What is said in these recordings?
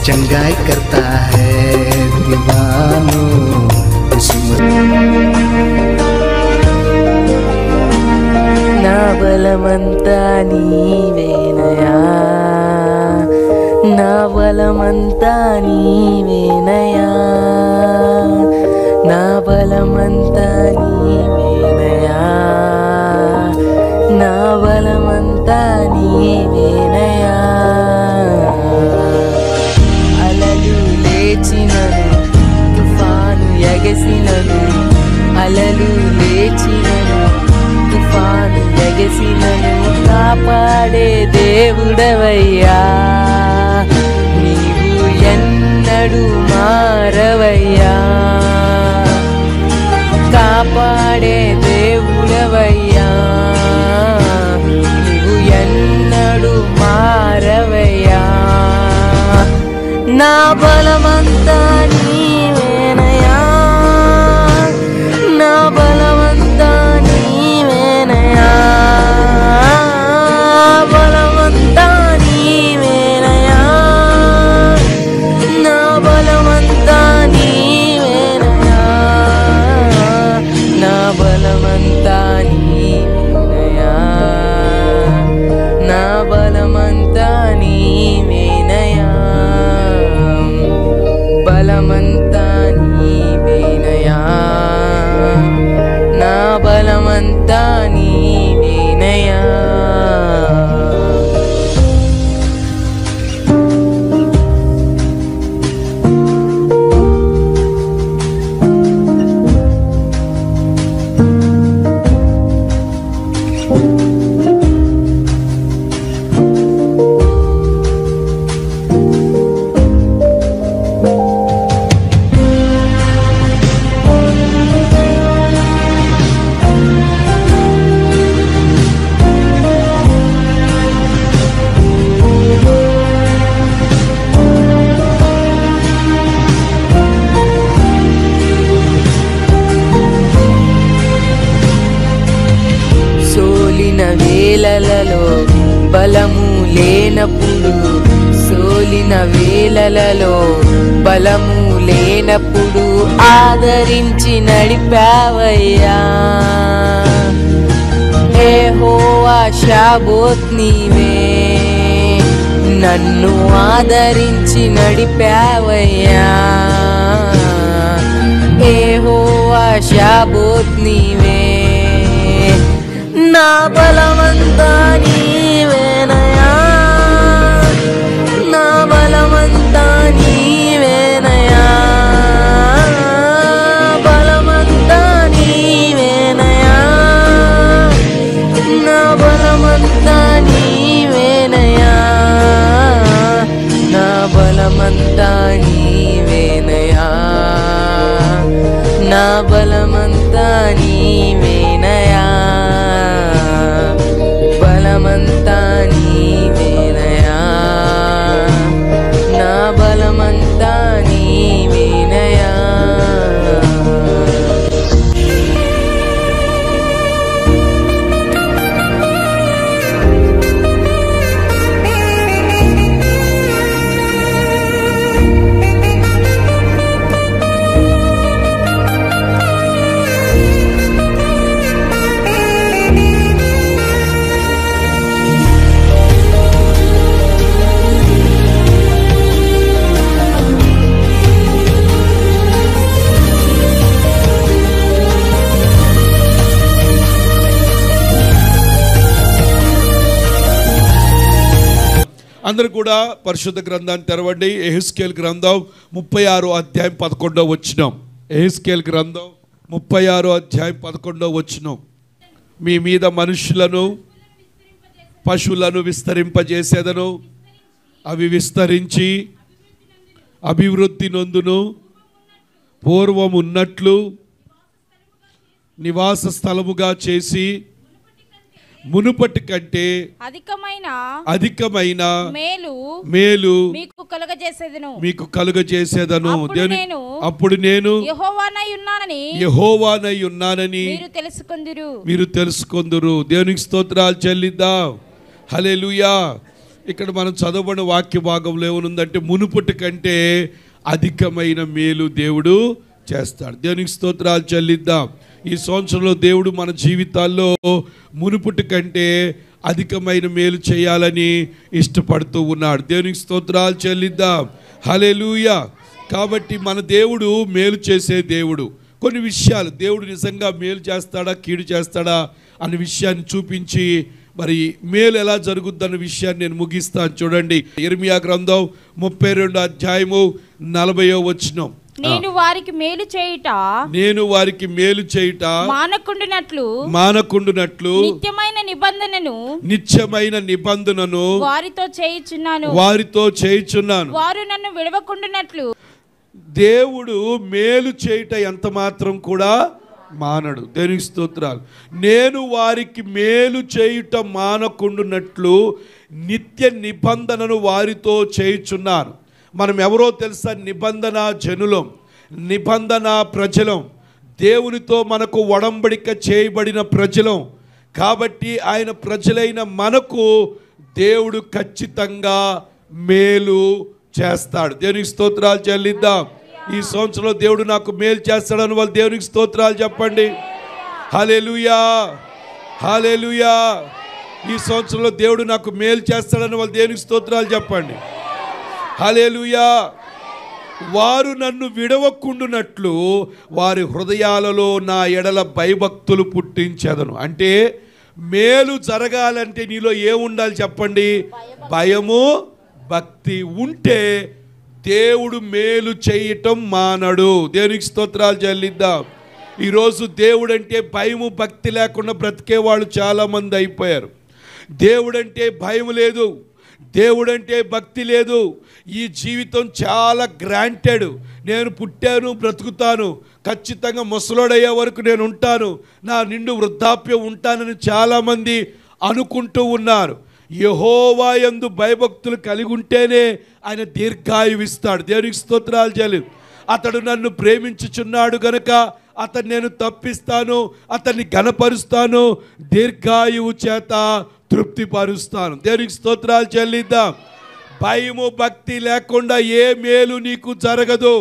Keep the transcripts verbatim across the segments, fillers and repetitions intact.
चंगाई करता है दीवानों ना बलमंता नीवेनया ना बलमंता नीवेनया ना बलमंता नीवेनया ना बलमंता नीवेनया अललू लेचिननु तुफानु एगसिननु अललू लेचिननु तुफानु एगसिननु कापाडे దేవుడవయ్యా నీవు ఎన్నడూ మారవయ్యా కాపాడే దేవుడవయ్యా నీవు ఎన్నడూ మారవయ్యా నా బలమంతా నీవేనయ్యా నా బలమంతా నీవేనయ్యా బలమంతా నీవేనయ్యా నా బలమంతా నీవేనయ్యా నా బలమంతా నీవేనయ్యా నా బలమంతా నీవేనయ్యా బలమంతా నీవేనయ్యా నా బలమంతా నీవేనయ్యా వేళలలో బలము లేనప్పుడు సోలిన వేళలలో బలము లేనప్పుడు ఆదరించి నడిపావయ్యా యెహోవా షాబోత్ నీవే నన్ను ఆదరించి నడిపావయ్యా యెహోవా షాబోత్ నీవే నా బలమంతా నీవేనయ్యా నా బలమంతా నీవేనయ్యా బలమంతా నీవేనయ్యా నా బలమంతా నీవేనయ్యా నా బలమంతా నీవేనయ్యా నా బలమంతా నీవేనయ్యా బలమంతా నీవేనయ్యా నా బలమంతా నీవేనయ్యా అందరూ కూడా పరిశుద్ధ గ్రంథాన్ని తెరవండి. యెహెజ్కేలు గ్రంథం ముప్పై ఆరో అధ్యాయం పదకొండో వచనం. యెహెజ్కేలు గ్రంథం ముప్పై ఆరో అధ్యాయం పదకొండో వచనం. మీ మీద మనుషులను పశువులను విస్తరింపజేసేదను, అవి విస్తరించి అభివృద్ధి నొందును, పూర్వం ఉన్నట్లు నివాస స్థలముగా చేసి మునుపటి కంటే అధికమైన అధికమైన మేలు మేలు మీకు కలుగజేసేదను మీకు కలుగజేసేదను నేను అప్పుడు నేను యెహోవానై ఉన్నానని యెహోవానై ఉన్నానని మీరు తెలుసుకొందురు మీరు తెలుసుకొందురు. దేవునికి స్తోత్రాలు చెల్లిద్దాం. హల్లెలూయా. ఇక్కడ మనం చదవబడిన వాక్య భాగంలో ఏమనుందంటే మునుపటి కంటే అధికమైన మేలు దేవుడు చేస్తాడు. దేవునికి స్తోత్రాలు చెల్లిద్దాం. ఈ సంవత్సరంలో దేవుడు మన జీవితాల్లో మునుపటి కంటే అధికమైన మేలు చేయాలని ఇష్టపడుతూ ఉన్నాడు. దేవునికి స్తోత్రాలు చెల్లిద్దాం. హల్లెలూయా. కాబట్టి మన దేవుడు మేలు చేసే దేవుడు. కొన్ని విషయాలు దేవుడు నిజంగా మేలు చేస్తాడా కీడు చేస్తాడా అనే విషయాన్ని చూపించి మరి మేలు ఎలా జరుగుద్దన్న విషయాన్ని నేను ముగిస్తాను. చూడండి, ఇర్మియా గ్రంథం ముప్పై రెండు అధ్యాయము నలభైవ వచనం. నేను వారికి మేలు చేయుట నేను వారికి మేలు చేయుట మానకుండునట్లు మానకుండునట్లు నిత్యమైన నిబంధనను నిత్యమైన నిబంధనను వారితో చేయుచున్నాను వారితో చేయుచున్నాను వారు నన్ను విడవకుండునట్లు. దేవుడు మేలు చేయుట ఎంత మాత్రం కూడా మానడు. దేవునికి స్తోత్రాలు. నేను వారికి మేలు చేయుట మానకుండునట్లు నిత్య నిబంధనను వారితో చేయుచున్నాను. మనం ఎవరో తెలుసా? నిబంధన జనులం, నిబంధన ప్రజలం, దేవునితో మనకు ఒడంబడిక చేయబడిన ప్రజలం. కాబట్టి ఆయన ప్రజలైన మనకు దేవుడు ఖచ్చితంగా మేలు చేస్తాడు. దేవునికి స్తోత్రాలు చెల్లిద్దాం. ఈ సంవత్సరంలో దేవుడు నాకు మేలు చేస్తాడని వాళ్ళు దేవునికి స్తోత్రాలు చెప్పండి. హల్లెలూయా, హల్లెలూయా. ఈ సంవత్సరంలో దేవుడు నాకు మేలు చేస్తాడని వాళ్ళు దేవునికి స్తోత్రాలు చెప్పండి. హల్లెలూయా. వారు నన్ను విడవకుండునట్లు వారి హృదయాలలో నా ఎడల భయభక్తులు పుట్టించెదను. అంటే మేలు జరగాలంటే నీలో ఏముండాలి చెప్పండి? భయము భక్తి ఉంటే దేవుడు మేలు చేయటం మానడు. దేవునికి స్తోత్రాలు చెల్లిద్దాం. ఈరోజు దేవుడు అంటే భయము భక్తి లేకుండా బ్రతికే వాళ్ళు చాలామంది అయిపోయారు. దేవుడంటే భయం లేదు, దేవుడంటే భక్తి లేదు. ఈ జీవితం చాలా గ్రాంటెడ్. నేను పుట్టాను, బ్రతుకుతాను, ఖచ్చితంగా ముసలోడయ్యే వరకు నేను ఉంటాను, నా నిండు వృద్ధాప్యం ఉంటానని చాలామంది అనుకుంటూ ఉన్నారు. యెహోవా యందు భయభక్తులు కలిగి ఉంటేనే ఆయన దీర్ఘాయువిస్తాడు. దేవునికి స్తోత్రాలు చెల్లి. అతడు నన్ను ప్రేమించుచున్నాడు గనుక అతన్ని నేను తప్పిస్తాను, అతన్ని ఘనపరుస్తాను, దీర్ఘాయువు చేత తృప్తిపరుస్తాను. దేవునికి స్తోత్రాలు చెల్లిద్దాం. భయము భక్తి లేకుండా ఏ మేలు నీకు జరగదు.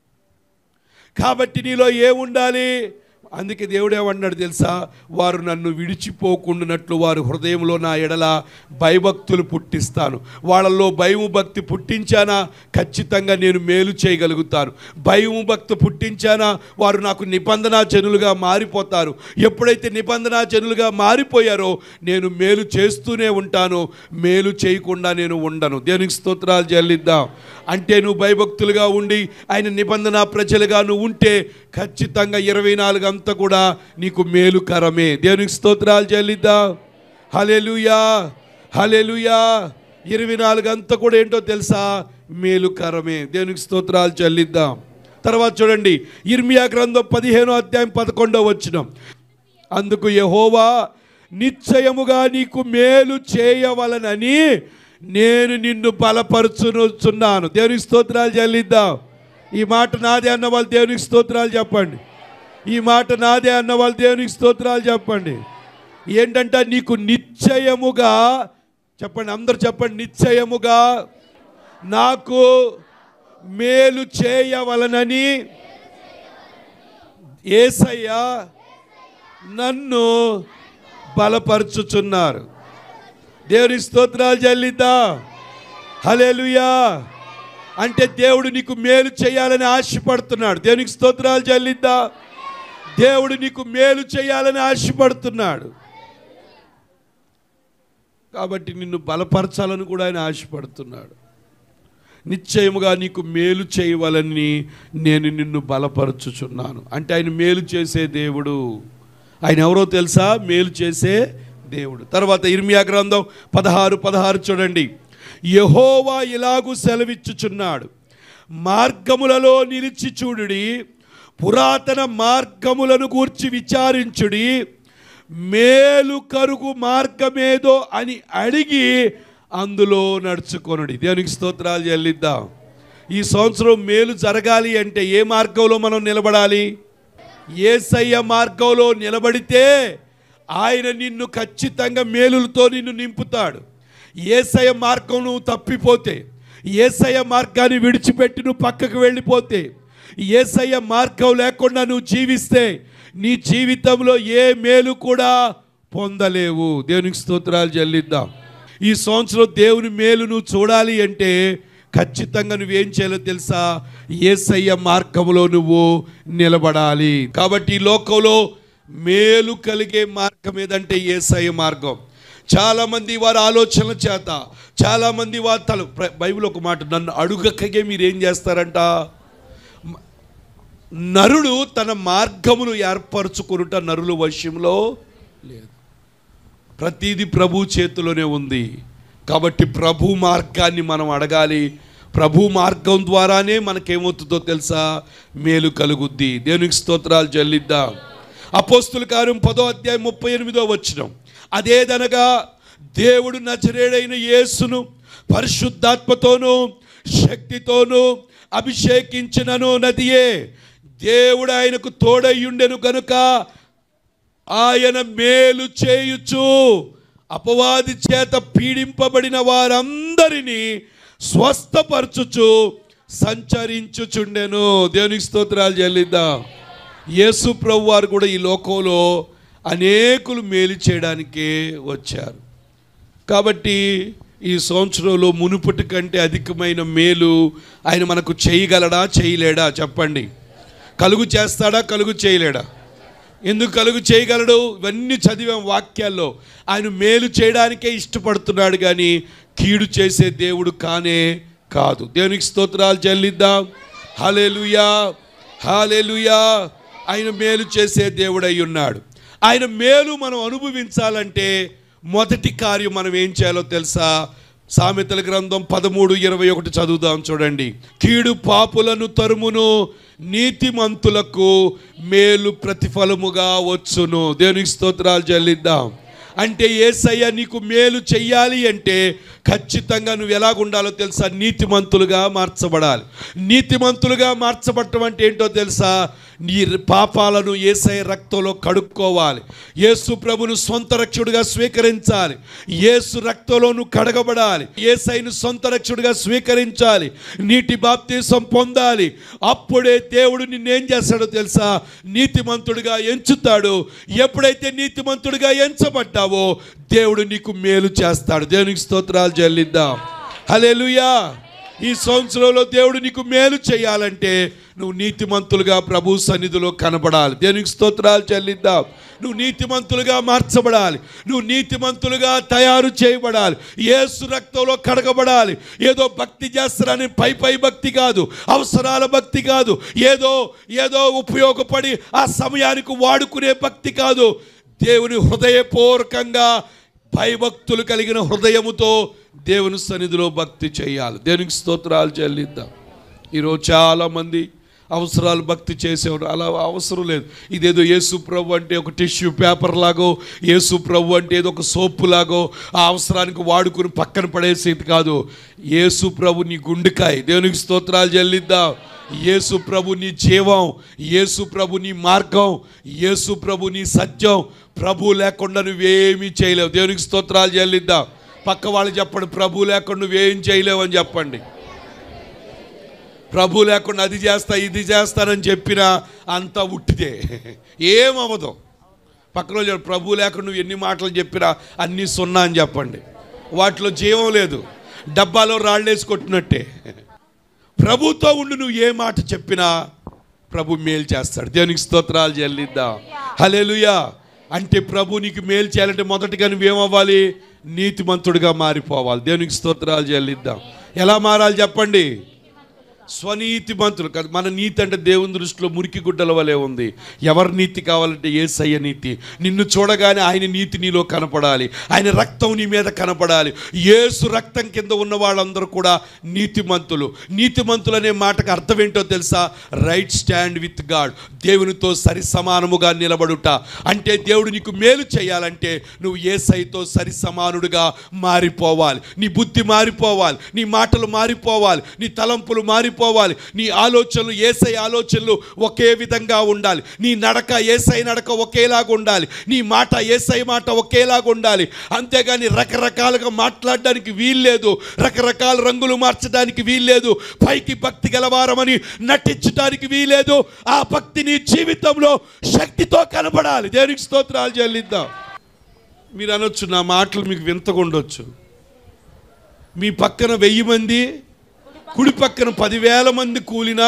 కాబట్టి నీలో ఏముండాలి? అందుకే దేవుడు ఏమన్నాడు తెలుసా? వారు నన్ను విడిచిపోకుండానట్లు వారు హృదయంలో నా ఎడల భయభక్తులు పుట్టిస్తాను. వాళ్ళల్లో భయము భక్తి పుట్టించానా ఖచ్చితంగా నేను మేలు చేయగలుగుతాను. భయము భక్తి పుట్టించానా వారు నాకు నిబంధన జనులుగా మారిపోతారు. ఎప్పుడైతే నిబంధన జనులుగా మారిపోయారో నేను మేలు చేస్తూనే ఉంటాను, మేలు చేయకుండా నేను ఉండను. దేవునికి స్తోత్రాలు చెల్లిద్దాం. అంటే నువ్వు భయభక్తులుగా ఉండి ఆయన నిబంధన ప్రజలుగా నువ్వు ఉంటే ఖచ్చితంగా ఇరవై నాలుగు అంతా కూడా నీకు మేలుకరమే. దేవునికి స్తోత్రాలు చెల్లిద్దాం. హల్లెలూయా, హల్లెలూయా. ఇరవై నాలుగు అంతా కూడా ఏంటో తెలుసా? మేలుకరమే. దేవునికి స్తోత్రాలు చెల్లిద్దాం. తర్వాత చూడండి, ఇర్మియా గ్రంథం పదిహేనో అధ్యాయం పదకొండవ వచనం. అందుకు యెహోవా నిశ్చయముగా నీకు మేలు చేయవలనని నేను నిన్ను బలపరుచుచున్నాను. దేవునికి స్తోత్రాలు చెల్లిద్దాం. ఈ మాట నాదే అన్న వాళ్ళు దేవునికి స్తోత్రాలు చెప్పండి. ఈ మాట నాదే అన్న వాళ్ళు దేవునికి స్తోత్రాలు చెప్పండి. ఏంటంటే నీకు నిశ్చయముగా, చెప్పండి అందరు చెప్పండి, నిశ్చయముగా నాకు మేలు చేయవలనని యేసయ్య నన్ను బలపరుచుచున్నారు. దేవునికి స్తోత్రాలు చెల్లిద్దాం. హల్లెలూయా. అంటే దేవుడు నీకు మేలు చేయాలని ఆశపడుతున్నాడు. దేవునికి స్తోత్రాలు చెల్లిద్దాం. దేవుడు నీకు మేలు చేయాలని ఆశపడుతున్నాడు. కాబట్టి నిన్ను బలపరచాలని కూడా ఆయన ఆశపడుతున్నాడు. నిశ్చయముగా నీకు మేలు చేయవలని నేను నిన్ను బలపరచుచున్నాను. అంటే ఆయన మేలు చేసే దేవుడు. ఆయన ఎవరో తెలుసా? మేలు చేసే దేవుడు. తర్వాత ఇర్మియా గ్రంథం పదహారు పదహారు చూడండి. యెహోవా ఇలాగు సెలవిచ్చుచున్నాడు, మార్గములలో నిలిచి చూడుడి, పురాతన మార్గములను గూర్చి విచారించుడి, మేలు కరుగు మార్గమేదో అని అడిగి అందులో నడుచుకొనుడి. దేవునికి స్తోత్రాలు చెల్లిద్దాం. ఈ సంవత్సరం మేలు జరగాలి అంటే ఏ మార్గంలో మనం నిలబడాలి? యేసయ్య మార్గంలో నిలబడితే ఆయన నిన్ను ఖచ్చితంగా మేలులతో నిన్ను నింపుతాడు. యేసయ్య మార్గం నువ్వు తప్పిపోతే, యేసయ్య మార్గాన్ని విడిచిపెట్టి నువ్వు పక్కకు వెళ్ళిపోతే, యేసయ్య మార్గం లేకుండా నువ్వు జీవిస్తే నీ జీవితంలో ఏ మేలు కూడా పొందలేవు. దేవునికి స్తోత్రాలు చెల్లిద్దాం. ఈ సంవత్సరం దేవుని మేలు నువ్వు చూడాలి అంటే ఖచ్చితంగా నువ్వేం చేయాలో తెలుసా? యేసయ్య మార్గంలో నువ్వు నిలబడాలి. కాబట్టి ఈ లోకంలో మేలు కలిగే మార్గం ఏదంటే యేసయ్య మార్గం. చాలామంది వారి ఆలోచనల చేత, చాలామంది వారి తల బైబిల్ ఒక మాట, నన్ను అడుగకగే మీరు ఏం చేస్తారంట? నరుడు తన మార్గమును ఏర్పరచుకునుట నరుల వశంలో లేదు. ప్రతిదీ ప్రభు చేతిలోనే ఉంది. కాబట్టి ప్రభు మార్గాన్ని మనం అడగాలి. ప్రభు మార్గం ద్వారానే మనకేమవుతుందో తెలుసా? మేలు కలుగుద్ది. దేవునికి స్తోత్రాలు చెల్లిద్దాం. అపోస్తుల కార్యం పదో అధ్యాయం ముప్పై ఎనిమిదో వచనం, అదేదనగా దేవుడు నజరేయుడైన యేసును పరిశుద్ధాత్మతోనూ శక్తితోనూ అభిషేకించినను నదియే దేవుడు ఆయనకు తోడయ్యుండెను గనుక ఆయన మేలు చేయుచు అపవాది చేత పీడింపబడిన వారందరినీ స్వస్థపరచుచు సంచరించుచుండెను. దేవునికి స్తోత్రాలు చెల్లిద్దాం. యేసు ప్రభు వారు కూడా ఈ లోకంలో అనేకులు మేలు చేయడానికే వచ్చారు. కాబట్టి ఈ సంవత్సరంలో మునుపటి కంటే అధికమైన మేలు ఆయన మనకు చేయగలడా, చేయలేడా? చెప్పండి. కలుగు చేస్తాడా, కలుగు చేయలేడా? ఎందుకు కలుగు చేయగలడు? ఇవన్నీ చదివాం వాక్యాల్లో. ఆయన మేలు చేయడానికే ఇష్టపడుతున్నాడు, కానీ కీడు చేసే దేవుడు కానే కాదు. దేవునికి స్తోత్రాలు చెల్లిద్దాం. హల్లెలూయా, హల్లెలూయా. ఆయన మేలు చేసే దేవుడై ఉన్నాడు. ఆయన మేలు మనం అనుభవించాలంటే మొదటి కార్యం మనం ఏం చేయాలో తెలుసా? సామెతల గ్రంథం పదమూడు ఇరవై ఒకటి చదువుదాం, చూడండి. కీడు పాపులను తరుమును, నీతిమంతులకు మేలు ప్రతిఫలముగా వచ్చును. దేవునికి స్తోత్రాలు చెల్లిద్దాం. అంటే యేసయ్య నీకు మేలు చెయ్యాలి అంటే ఖచ్చితంగా నువ్వు ఎలాగుండాలో తెలుసా? నీతిమంతులుగా మార్చబడాలి. నీతిమంతులుగా మార్చబడటం అంటే ఏంటో తెలుసా? నీ పాపాలను యేసయ్య రక్తంలో కడుక్కోవాలి. యేసు ప్రభును సొంత రక్షకుడిగా స్వీకరించాలి. యేసు రక్తంలో నువ్వు కడగబడాలి. యేసయ్యను సొంత రక్షకుడిగా స్వీకరించాలి. నీటి బాప్తిసం పొందాలి. అప్పుడే దేవుడు నిన్నేం చేస్తాడో తెలుసా? నీతిమంతుడిగా ఎంచుతాడు. ఎప్పుడైతే నీతిమంతుడిగా ఎంచబడ్డావో దేవుడు నీకు మేలు చేస్తాడు. దేవునికి స్తోత్రాలు చెల్లిద్దాం. హల్లెలూయా. ఈ సంవత్సరంలో దేవుడు నీకు మేలు చేయాలంటే నువ్వు నీతిమంతులుగా ప్రభు సన్నిధిలో కనబడాలి. దేవునికి స్తోత్రాలు చెల్లిద్దాం. నువ్వు నీతిమంతులుగా మార్చబడాలి. నువ్వు నీతిమంతులుగా తయారు చేయబడాలి. యేసు రక్తంలో కడగబడాలి. ఏదో భక్తి చేస్తారని పై పై భక్తి కాదు, అవసరాల భక్తి కాదు, ఏదో ఏదో ఉపయోగపడి ఆ సమయానికి వాడుకునే భక్తి కాదు. దేవుని హృదయపూర్వకంగా భయభక్తులు కలిగిన హృదయముతో దేవుని సన్నిధిలో భక్తి చేయాలి. దేవునికి స్తోత్రాలు చెల్లిద్దాం. ఈరోజు చాలామంది అవసరాలు భక్తి చేసేవారు. అలా అవసరం లేదు. ఇదేదో యేసు ప్రభు అంటే ఒక టిష్యూ పేపర్ లాగో, యేసు ప్రభు అంటే ఏదో ఒక సోపు లాగో ఆ అవసరానికి వాడుకుని పక్కన పడేసేది కాదు. యేసు ప్రభు నీ గుండెకాయ. దేవునికి స్తోత్రాలు చెల్లిద్దాం. యేసు ప్రభు నీ జీవం, యేసు ప్రభు నీ మార్గం, యేసు ప్రభు నీ సత్యం. ప్రభు లేకుండా నువ్వేమీ చేయలేవు. దేవునికి స్తోత్రాలు చెల్లిద్దాం. పక్క వాళ్ళు చెప్పండి, ప్రభు లేకుండా నువ్వేం చేయలేవు అని చెప్పండి. ప్రభు లేకుండా అది చేస్తా ఇది చేస్తానని చెప్పినా అంతా ఉట్టిదే, ఏమవదు. పక్కన చెప్పండి, ప్రభు లేకుండా నువ్వు ఎన్ని మాటలు చెప్పినా అన్నీ సున్నా అని చెప్పండి. వాటిలో జీవం లేదు, డబ్బాలో రాళ్ళేసి కొట్టినట్టే. ప్రభుతో ఉండి నువ్వు ఏ మాట చెప్పినా ప్రభు మేలు చేస్తాడు. దేవునికి స్తోత్రాలు చెల్లిద్దాం. హల్లెలూయా. అంటే ప్రభు నీకు మేలు చేయాలంటే మొదటిగా నువ్వేమవ్వాలి? నీతిమంతుడిగా మారిపోవాలి. దేవునికి స్తోత్రాలు చెల్లిద్దాం. ఎలా మారాలి చెప్పండి? స్వనీతిమంతులు కాదు. మన నీతి అంటే దేవుని దృష్టిలో మురికి గుడ్డల వలె ఉంది. ఎవరి నీతి కావాలంటే యేసయ్య నీతి. నిన్ను చూడగానే ఆయన నీతి నీలో కనపడాలి. ఆయన రక్తం నీ మీద కనపడాలి. యేసు రక్తం కింద ఉన్న వాళ్ళందరూ కూడా నీతిమంతులు. నీతిమంతులు అనే మాటకు అర్థం ఏంటో తెలుసా? Right stand with God. దేవునితో సరి సమానముగా నిలబడుట. అంటే దేవుడు నీకు మేలు చేయాలంటే నువ్వు యేసయ్యతో సరి సమానుడిగా మారిపోవాలి. నీ బుద్ధి మారిపోవాలి, నీ మాటలు మారిపోవాలి, నీ తలంపులు మారిపోవాలి, మారిపోవాలి. నీ ఆలోచనలు యేసయ్య ఆలోచనలు ఒకే విధంగా ఉండాలి. నీ నడక యేసయ్య నడక ఒకేలాగా ఉండాలి. నీ మాట యేసయ్య మాట ఒకేలాగా ఉండాలి. అంతేగాని రకరకాలుగా మాట్లాడడానికి వీల్లేదు, రకరకాల రంగులు మార్చడానికి వీల్లేదు, పైకి భక్తి గలవారమని నటించడానికి వీల్లేదు. ఆ భక్తి నీ జీవితంలో శక్తితో కనబడాలి. దేవునికి స్తోత్రాలు చెల్లిద్దాం. మీరు అనొచ్చు, నా మాటలు మీకు వింతగా ఉండొచ్చు. మీ పక్కన వెయ్యి మంది, కుడి పక్కన పదివేల మంది కూలినా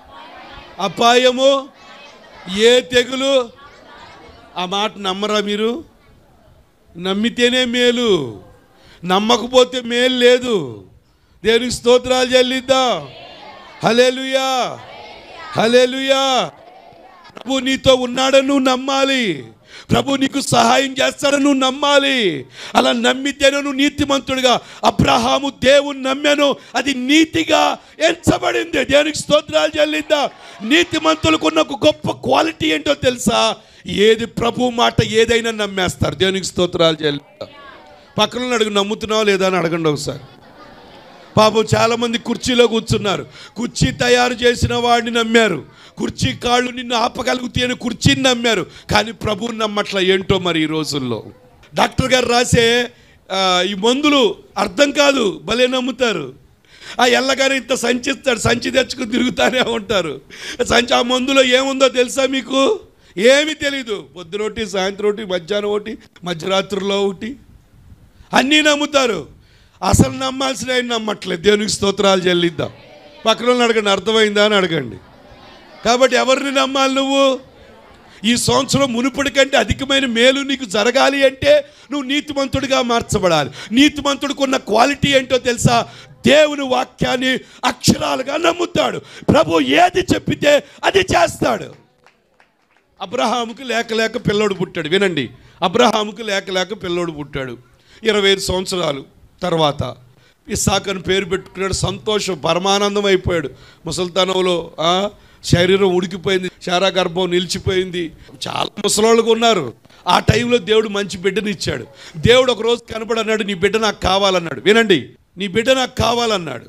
అపాయము, ఏ తెగులు, ఆ మాట నమ్మరా మీరు? నమ్మితేనే మేలు, నమ్మకపోతే మేలు లేదు. దేవునికి స్తోత్రాలు చెల్లిద్దాం. హల్లెలూయా, హల్లెలూయా. ప్రభు నీతో ఉన్నాడని నువ్వు నమ్మాలి. ప్రభు నీకు సహాయం చేస్తాడని నువ్వు నమ్మాలి. అలా నమ్మితేనే నువ్వు నీతిమంతుడిగా. అబ్రహాము దేవుని నమ్మాను, అది నీతిగా ఎంచబడింది. దేవునికి స్తోత్రాలు చెల్లిద్దాం. నీతిమంతులకు ఉన్న ఒక గొప్ప క్వాలిటీ ఏంటో తెలుసా? ఏది ప్రభు మాట ఏదైనా నమ్మేస్తారు. దేవునికి స్తోత్రాలు చెల్లిద్దాం. పక్కన అడుగు, నమ్ముతున్నావు లేదా అని అడగండి ఒకసారి. పాపం చాలామంది కుర్చీలో కూర్చున్నారు. కుర్చీ తయారు చేసిన వాడిని నమ్మారు, కుర్చీ కాళ్ళు నిన్ను ఆపగలుగుతాయి అని కుర్చీని నమ్మారు, కానీ ప్రభువుని నమ్మట్ల. ఏంటో మరి ఈ రోజుల్లో డాక్టర్ గారు రాసే ఈ మందులు అర్థం కాదు, భలే నమ్ముతారు. ఆ ఎల్లగానే ఇంత సంచి ఇస్తాడు, సంచి తెచ్చుకుని తిరుగుతూనే ఉంటారు. సంచి ఆ మందులో ఏముందో తెలుసా మీకు? ఏమీ తెలీదు. పొద్దున ఒకటి, సాయంత్రం ఒకటి, మధ్యాహ్నం ఒకటి, మధ్యరాత్రిలో ఒకటి, అన్నీ నమ్ముతారు. అసలు నమ్మాల్సిన ఆయన నమ్మట్లేదు. దేవునికి స్తోత్రాలు చెల్లిద్దాం. పక్కన అడగండి, అర్థమైందా అని అడగండి. కాబట్టి ఎవరిని నమ్మాలి నువ్వు? ఈ సంవత్సరం మునుపటి కంటే అధికమైన మేలు నీకు జరగాలి అంటే నువ్వు నీతిమంతుడిగా మార్చబడాలి. నీతిమంతుడికి ఉన్న క్వాలిటీ ఏంటో తెలుసా? దేవుని వాక్యాన్ని అక్షరాలుగా నమ్ముతాడు. ప్రభు ఏది చెప్పితే అది చేస్తాడు. అబ్రహాముకు లేక లేక పిల్లోడు పుట్టాడు. వినండి, అబ్రహాముకు లేక లేక పిల్లోడు పుట్టాడు. ఇరవై ఐదు సంవత్సరాలు తర్వాత ఇస్సాకుని పేరు పెట్టుకున్నాడు. సంతోషం, పరమానందం అయిపోయాడు. ముసలితనంలో శరీరం ఉడికిపోయింది, శారా గర్భం నిలిచిపోయింది. చాలా ముసలోళ్ళకు ఉన్నారు. ఆ టైంలో దేవుడు మంచి బిడ్డని ఇచ్చాడు. దేవుడు ఒక రోజు కనబడి అన్నాడు, నీ బిడ్డ నాకు కావాలన్నాడు. వినండి, నీ బిడ్డ నాకు కావాలన్నాడు.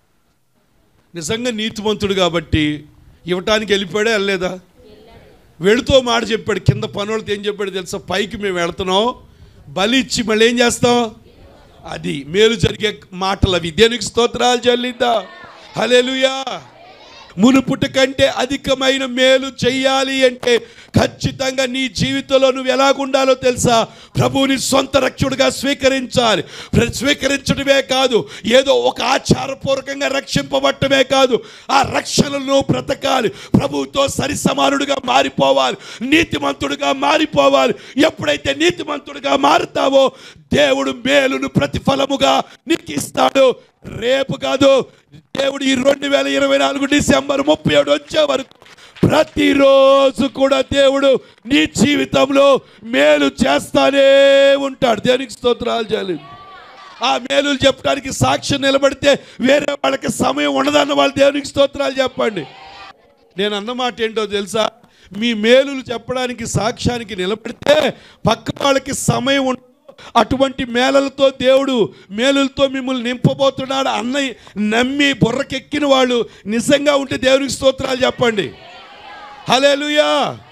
నిజంగా నీతిమంతుడు కాబట్టి ఇవ్వటానికి వెళ్ళిపోయాడే, వెళ్ళలేదా? వెళుతూ మాట చెప్పాడు. కింద పనులతో ఏం చెప్పాడు తెలుసా? పైకి మేము వెళుతున్నాం, బలి ఇచ్చి మళ్ళీ ఏం చేస్తాం? అది మేలు జరిగే మాటలు అవి. దేవునికి స్తోత్రాలు చెల్లిద్దాం. హల్లెలూయా. మునుపుటి కంటే అధికమైన మేలు చెయ్యాలి అంటే ఖచ్చితంగా నీ జీవితంలో నువ్వు ఎలాగుండాలో తెలుసా? ప్రభువుని సొంత రక్షకుడిగా స్వీకరించాలి. స్వీకరించడమే కాదు, ఏదో ఒక ఆచారపూర్వకంగా రక్షింపబట్టమే కాదు, ఆ రక్షణలో బ్రతకాలి. ప్రభువుతో సరి సమానుడిగా మారిపోవాలి, నీతిమంతుడిగా మారిపోవాలి. ఎప్పుడైతే నీతిమంతుడిగా మారుతావో దేవుడు మేలును ప్రతిఫలముగా నీకు ఇస్తాడు. రేపు కాదు, దేవుడు ఈ రెండు వేల ఇరవై నాలుగు డిసెంబర్ ముప్పై ఏడు వచ్చే వరకు ప్రతిరోజు కూడా దేవుడు నీ జీవితంలో మేలు చేస్తానే ఉంటాడు. దేవునికి స్తోత్రాలు చేయాలి. ఆ మేలులు చెప్పడానికి సాక్ష్యం నిలబడితే వేరే వాళ్ళకి సమయం ఉండదన్న వాళ్ళు దేవునికి స్తోత్రాలు చెప్పండి. నేను అన్నమాట ఏంటో తెలుసా? మీ మేలులు చెప్పడానికి సాక్ష్యానికి నిలబడితే పక్క వాళ్ళకి సమయం ఉండదు. అటువంటి మేళలతో దేవుడు మేలులతో మిమ్మల్ని నింపబోతున్నాడు అన్నయ్య నమ్మి బుర్రకెక్కిన వాళ్ళు నిజంగా ఉంటే దేవునికి స్తోత్రాలు చెప్పండి. హల్లెలూయా.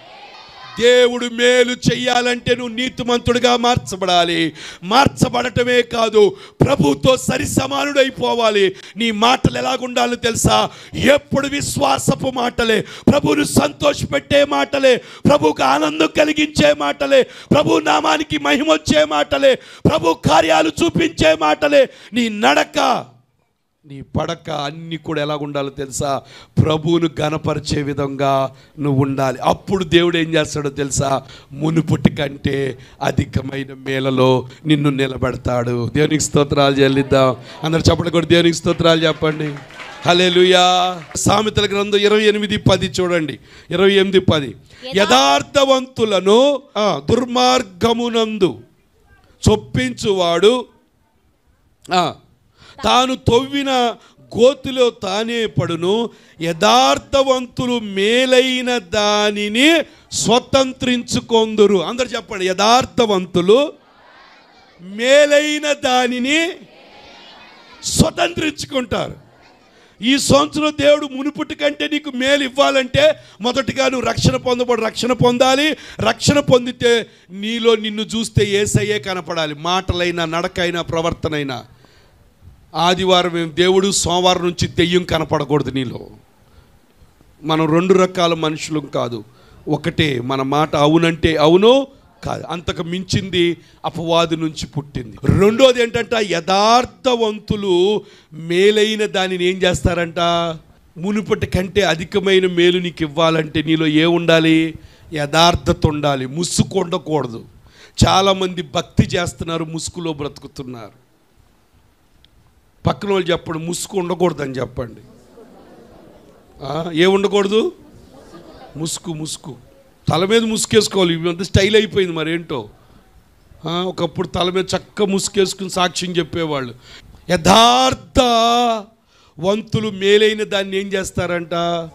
దేవుడు మేలు చెయ్యాలంటే నువ్వు నీతిమంతుడిగా మార్చబడాలి. మార్చబడటమే కాదు, ప్రభుతో సరి సమానుడైపోవాలి. నీ మాటలు ఎలాగుండాలో తెలుసా? ఎప్పుడు విశ్వాసపు మాటలే, ప్రభువును సంతోషపెట్టే మాటలే, ప్రభువుకు ఆనందం కలిగించే మాటలే, ప్రభు నామానికి మహిమొచ్చే మాటలే, ప్రభు కార్యాలు చూపించే మాటలే. నీ నడక, నీ పడక అన్నీ కూడా ఎలా ఉండాలో తెలుసా? ప్రభువును ఘనపరిచే విధంగా నువ్వు ఉండాలి. అప్పుడు దేవుడు ఏం చేస్తాడో తెలుసా? మునుపటి కంటే అధికమైన మేలలో నిన్ను నిలబెడతాడు. దేవునికి స్తోత్రాలు చెల్లిద్దాం. అందరు చెప్పండి కూడా దేవునికి స్తోత్రాలు చెప్పండి. హల్లెలూయా. సామెతల గ్రంథం ఇరవై ఎనిమిది పది చూడండి. ఇరవై ఎనిమిది పది యథార్థవంతులను దుర్మార్గమునందు చొప్పించువాడు తాను తవ్విన గోతిలో తానే పడును, యథార్థవంతులు మేలైన దానిని స్వతంత్రించుకొందురు. అందరు చెప్పండి, యథార్థవంతులు మేలైన దానిని స్వతంత్రించుకుంటారు. ఈ సంవత్సరం దేవుడు మునుపటి కంటే నీకు మేలు ఇవ్వాలంటే మొదటిగా నువ్వు రక్షణ పొందబడు రక్షణ పొందాలి. రక్షణ పొందితే నీలో నిన్ను చూస్తే యేసయ్యే కనపడాలి. మాటలైనా, నడకైనా, ప్రవర్తనైనా. ఆదివారం ఏం దేవుడు, సోమవారం నుంచి దెయ్యం కనపడకూడదు నీలో. మనం రెండు రకాల మనుషులం కాదు, ఒకటే. మన మాట అవునంటే అవును, కాదు అంతకు మించింది అపవాది నుంచి పుట్టింది. రెండోది ఏంటంట, యథార్థవంతులు మేలైన దానిని ఏం చేస్తారంట, మునుపటి కంటే అధికమైన మేలు నీకు ఇవ్వాలంటే నీలో ఏ ఉండాలి, యథార్థత ఉండాలి. ముసుగు ఉండకూడదు. చాలామంది భక్తి చేస్తున్నారు, ముసుగులో బ్రతుకుతున్నారు. పక్కన వాళ్ళు చెప్పండి, ముసుగు ఉండకూడదని చెప్పండి. ఏ ఉండకూడదు, ముసుగు. ముసుగు తల మీద ముసుకేసుకోవాలి. ఇవంతా స్టైల్ అయిపోయింది మరేంటో. ఒకప్పుడు తల మీద చక్క ముసుకేసుకుని సాక్ష్యం చెప్పేవాళ్ళు. యథార్థ వంతులు మేలైన దాన్ని ఏం చేస్తారంట,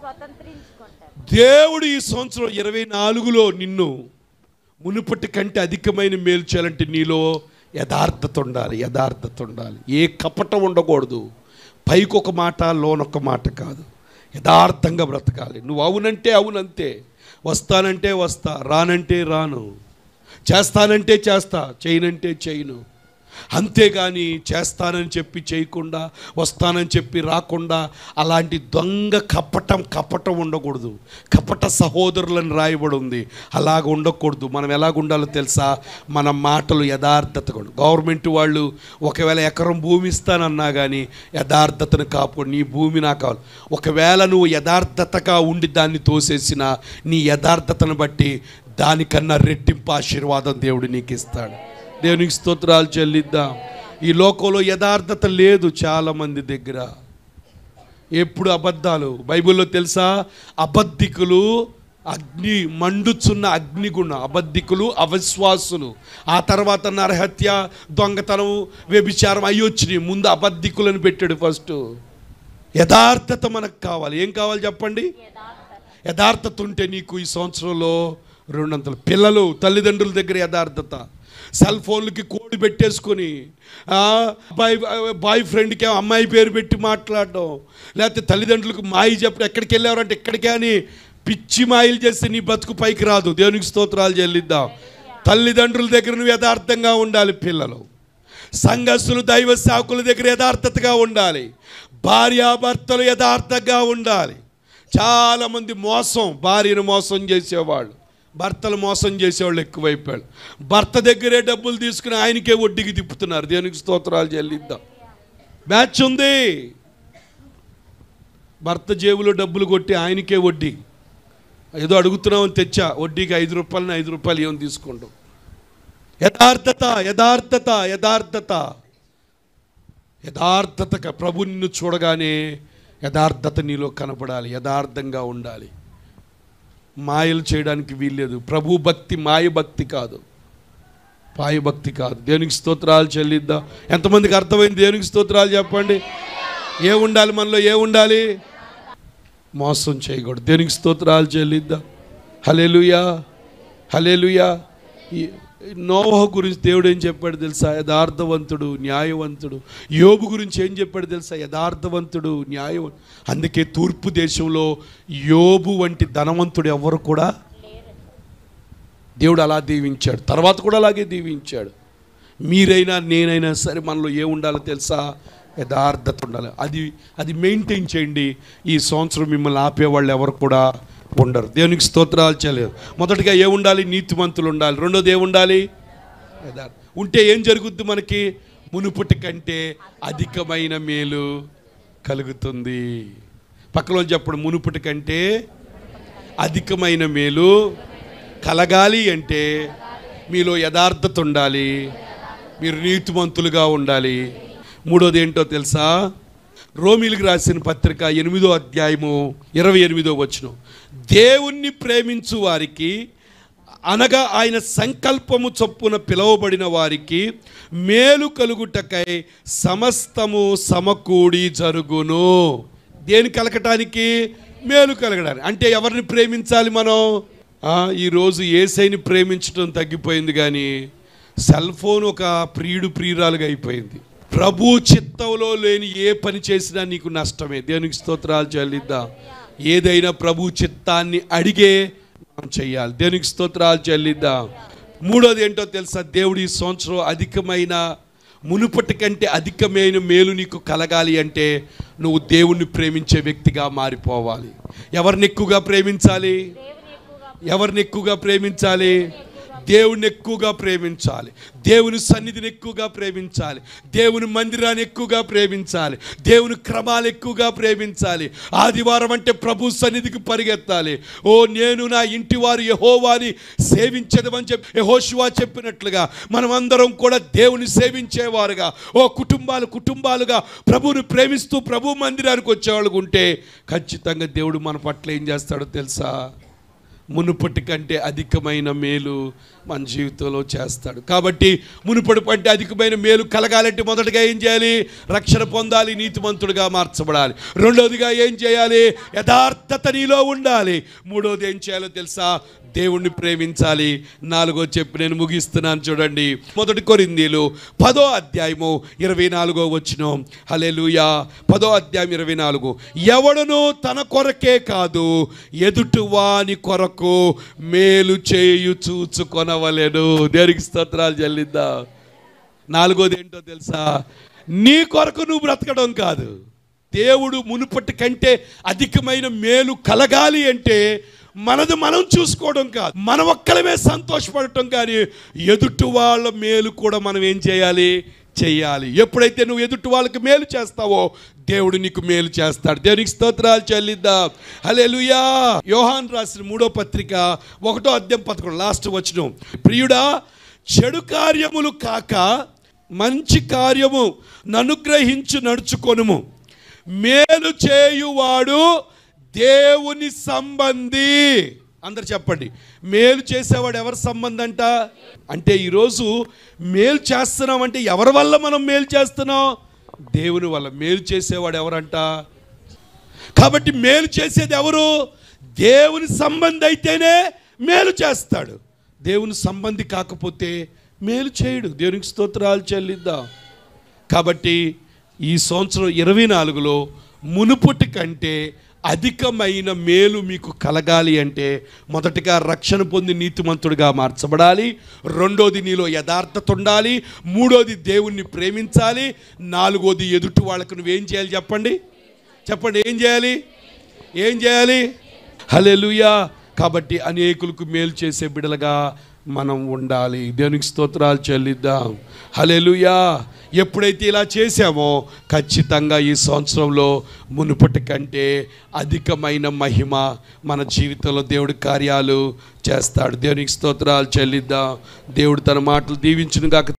దేవుడు ఈ సంవత్సరం ఇరవై నాలుగులో నిన్ను మునుపటి కంటే అధికమైన మేలు చేయాలంటే నీలో యథార్థత ఉండాలి. యథార్థత ఉండాలి. ఏ కపటం ఉండకూడదు. పైకి ఒక మాట, లోనొక మాట కాదు. యథార్థంగా బ్రతకాలి. నువ్వు అవునంటే అవునంతే, వస్తానంటే వస్తా, రానంటే రాను, చేస్తానంటే చేస్తా, చేయనంటే చేయను. అంతేగాని చేస్తానని చెప్పి చేయకుండా, వస్తానని చెప్పి రాకుండా, అలాంటి దొంగ కపటం కపటం ఉండకూడదు. కపట సహోదరులను రాయబడి ఉంది. అలాగ ఉండకూడదు. మనం ఎలాగ ఉండాలో తెలుసా, మన మాటలు యథార్థతగా. గవర్నమెంట్ వాళ్ళు ఒకవేళ ఎకరం భూమి ఇస్తానన్నా కానీ యథార్థతను కాపాడు. నీ భూమి నాకు కావాలి. ఒకవేళ నువ్వు యథార్థతగా ఉండి దాన్ని తోసేసిన, నీ యథార్థతను బట్టి దానికన్నా రెట్టింపు ఆశీర్వాదం దేవుడు నీకు ఇస్తాడు. దేవునికి స్తోత్రాలు చెల్లిద్దాం. ఈ లోకంలో యథార్థత లేదు చాలామంది దగ్గర. ఎప్పుడు అబద్ధాలు. బైబిల్లో తెలుసా, అబద్ధికులు అగ్ని మండుచున్న అగ్నిగుణ. అబద్ధికులు, అవిశ్వాసులు. ఆ తర్వాత నరహత్య, దొంగతనం, వ్యభిచారం అవి వచ్చినాయి. ముందు అబద్ధికులను పెట్టాడు ఫస్ట్. యథార్థత మనకు కావాలి. ఏం కావాలి చెప్పండి, యథార్థత ఉంటే నీకు ఈ సంవత్సరంలో రెండంతలు. పిల్లలు, తల్లిదండ్రుల దగ్గర యథార్థత. సెల్ ఫోన్లకి కోడ్ పెట్టేసుకొని బాయ్ బాయ్ ఫ్రెండ్కి అమ్మాయి పేరు పెట్టి మాట్లాడడం, లేకపోతే తల్లిదండ్రులకు మాయి చెప్పడం. ఎక్కడికి వెళ్ళారంటే ఎక్కడికే అని పిచ్చి మాయలు చేస్తే నీ బతుకు పైకి రాదు. దేవునికి స్తోత్రాలు చెల్లిద్దాం. తల్లిదండ్రుల దగ్గర నువ్వు యథార్థంగా ఉండాలి. పిల్లలు, సంఘస్థులు, దైవ సేవకుల దగ్గర యథార్థతగా ఉండాలి. భార్యాభర్తలు యథార్థంగా ఉండాలి. చాలామంది మోసం, భార్యను మోసం చేసేవాళ్ళు, భర్తలు మోసం చేసేవాళ్ళు ఎక్కువైపోయాడు. భర్త దగ్గరే డబ్బులు తీసుకుని ఆయనకే వడ్డీకి తిప్పుతున్నారు. దేవునికి స్తోత్రాలు చెల్లిద్దాం. మ్యాచ్ ఉంది. భర్త జేబులో డబ్బులు కొట్టి ఆయనకే వడ్డీ. ఏదో అడుగుతున్నామని తెచ్చా, వడ్డీకి ఐదు రూపాయలని ఐదు రూపాయలు ఏమని తీసుకుంటాం. యథార్థత, యథార్థత, యథార్థత, యథార్థత. ప్రభు నిన్ను చూడగానే యథార్థత నీలో కనపడాలి. యథార్థంగా ఉండాలి. మాయలు చేయడానికి వీల్లేదు. ప్రభు భక్తి మాయ భక్తి కాదు, పాయ భక్తి కాదు. దేవునికి స్తోత్రాలు చెల్లిద్దాం. ఎంతమందికి అర్థమైంది? దేవునికి స్తోత్రాలు చెప్పండి. ఏ ఉండాలి మనలో? ఏ ఉండాలి? మోసం చేయకూడదు. దేవునికి స్తోత్రాలు చెల్లిద్దాం. హల్లెలూయా, హల్లెలూయా. నోవహ గురించి దేవుడు ఏం చెప్పాడు తెలుసా? యథార్థవంతుడు, న్యాయవంతుడు. యోబు గురించి ఏం చెప్పాడు తెలుసా? యథార్థవంతుడు, న్యాయవంతుడు. అందుకే తూర్పు దేశంలో యోబు వంటి ధనవంతుడు ఎవరు కూడా దేవుడు అలా దీవించాడు. తర్వాత కూడా అలాగే దీవించాడు. మీరైనా నేనైనా సరే మనలో ఏ ఉండాలో తెలుసా? యథార్థత ఉండాలి. అది అది మెయింటైన్ చేయండి. ఈ సంవత్సరం మిమ్మల్ని ఆపేవాళ్ళు ఎవరు కూడా ఉండరు. దేవునికి స్తోత్రాలు చేయలేదు. మొదటిగా ఏ ఉండాలి? నీతిమంతులు ఉండాలి. రెండోది ఏ ఉండాలి? యథార్థ. ఉంటే ఏం జరుగుద్ది మనకి? మునుపటి కంటే అధికమైన మేలు కలుగుతుంది. పక్కలో చెప్పడం, మునుపటి కంటే అధికమైన మేలు కలగాలి అంటే మీలో యథార్థత ఉండాలి, మీరు నీతిమంతులుగా ఉండాలి. మూడోది ఏంటో తెలుసా? రోమీలకు రాసిన పత్రిక ఎనిమిదో అధ్యాయము ఇరవై ఎనిమిదో వచనం. దేవుణ్ణి ప్రేమించు వారికి, అనగా ఆయన సంకల్పము చొప్పున పిలువబడిన వారికి మేలు కలుగుటకై సమస్తము సమకూడి జరుగును. దేని కలగటానికి? మేలు కలగడానికి. అంటే ఎవరిని ప్రేమించాలి మనం? ఈరోజు యేసయ్యని ప్రేమించడం తగ్గిపోయింది, కానీ సెల్ ఫోన్ ఒక ప్రియుడు ప్రియురాలుగా అయిపోయింది. ప్రభు చిత్తంలో లేని ఏ పని చేసినా నీకు నష్టమే. దేవునికి స్తోత్రాలు చెల్లిద్దాం. ఏదైనా ప్రభు చిత్తాన్ని అడిగే మనం చెయ్యాలి. దేవునికి స్తోత్రాలు చెల్లిద్దాం. మూడోది ఏంటో తెలుసా? దేవుడి ఈ సంవత్సరం అధికమైన మునుపటి కంటే అధికమైన మేలు నీకు కలగాలి అంటే నువ్వు దేవుణ్ణి ప్రేమించే వ్యక్తిగా మారిపోవాలి. ఎవరిని ఎక్కువగా ప్రేమించాలి? ఎవరిని ఎక్కువగా ప్రేమించాలి? దేవుని ఎక్కువగా ప్రేమించాలి. దేవుని సన్నిధిని ఎక్కువగా ప్రేమించాలి. దేవుని మందిరాన్ని ఎక్కువగా ప్రేమించాలి. దేవుని క్రమాలు ఎక్కువగా ప్రేమించాలి. ఆదివారం అంటే ప్రభు సన్నిధికి పరిగెత్తాలి. ఓ నేను నా ఇంటి వారు యెహోవాని సేవించదమని చెప్పి యెహోషువ చెప్పినట్లుగా మనమందరం కూడా దేవుని సేవించేవారుగా, ఓ కుటుంబాలు కుటుంబాలుగా ప్రభువుని ప్రేమిస్తూ ప్రభు మందిరానికి వచ్చేవాళ్ళు ఉంటే ఖచ్చితంగా దేవుడు మన పట్ల ఏం చేస్తాడో తెలుసా? మునుపటి కంటే అధికమైన మేలు మన జీవితంలో చేస్తాడు. కాబట్టి మునుపటి కంటే అధికమైన మేలు కలగాలంటే మొదటగా ఏం చేయాలి? రక్షణ పొందాలి, నీతిమంతుడిగా మార్చబడాలి. రెండోదిగా ఏం చేయాలి? యథార్థత నీలో ఉండాలి. మూడోది ఏం చేయాలో తెలుసా? దేవుణ్ణి ప్రేమించాలి. నాలుగో చెప్పి నేను ముగిస్తున్నాను చూడండి. మొదటి కొరింథీయులు పదో అధ్యాయము ఇరవై నాలుగో వచనం. హల్లెలూయా. పదో అధ్యాయం ఇరవై నాలుగు. ఎవడును తన కొరకే కాదు ఎదుటివాని కొరకు మేలు చేయు చూచుకొనవలెను. దేవునికి స్తోత్రాలు చెల్లిద్దాం. నాలుగోది ఏంటో తెలుసా? నీ కొరకు నువ్వు బ్రతకడం కాదు. దేవుడు మునుపటి కంటే అధికమైన మేలు కలగాలి అంటే మనది మనం చూసుకోవడం కాదు, మన ఒక్కలమే సంతోషపడటం, కానీ ఎదుటి వాళ్ళ మేలు కూడా మనం ఏం చేయాలి? చెయ్యాలి. ఎప్పుడైతే నువ్వు ఎదుటి వాళ్ళకి మేలు చేస్తావో దేవుడు నీకు మేలు చేస్తాడు. దేవునికి స్తోత్రాలు చెల్లిద్దాం. హల్లెలూయా. యోహాను రాసిన మూడో పత్రిక ఒకటో అధ్యాయం పదకొండు లాస్ట్ వచనం. ప్రియుడా, చెడు కార్యములు కాక మంచి కార్యము ననుగ్రహించు నడుచుకొనుము. మేలు చేయువాడు దేవుని సంబంధి. అందరు చెప్పండి, మేలు చేసేవాడు ఎవరి సంబంధి అంట? అంటే ఈరోజు మేలు చేస్తున్నాం అంటే ఎవరి వల్ల మనం మేలు చేస్తున్నాం? దేవుని వల్ల. మేలు చేసేవాడు ఎవరంట? కాబట్టి మేలు చేసేది ఎవరు? దేవుని సంబంధి అయితేనే మేలు చేస్తాడు. దేవుని సంబంధి కాకపోతే మేలు చేయడు. దేవునికి స్తోత్రాలు చెల్లిద్దాం. కాబట్టి ఈ సంవత్సరం ఇరవై నాలుగులో మునుపటి కంటే అధికమైన మేలు మీకు కలగాలి అంటే మొదటిగా రక్షణ పొంది నీతిమంతుడిగా మార్చబడాలి. రెండోది నీలో యథార్థత ఉండాలి. మూడోది దేవుణ్ణి ప్రేమించాలి. నాలుగోది ఎదుటి వాళ్ళకు నువ్వేం చేయాలి? చెప్పండి చెప్పండి ఏం చేయాలి? ఏం చేయాలి? హల్లెలూయా. కాబట్టి అనేకులకు మేలు చేసే బిడ్డలుగా మనం ఉండాలి. దేవునికి స్తోత్రాలు చెల్లిద్దాం. హల్లెలూయా. ఎప్పుడైతే ఇలా చేసామో ఖచ్చితంగా ఈ సంవత్సరంలో మునుపటి కంటే అధికమైన మహిమ మన జీవితంలో దేవుడి కార్యాలు చేస్తాడు. దేవునికి స్తోత్రాలు చెల్లిద్దాం. దేవుడు తన మాటలు దీవించును గాక.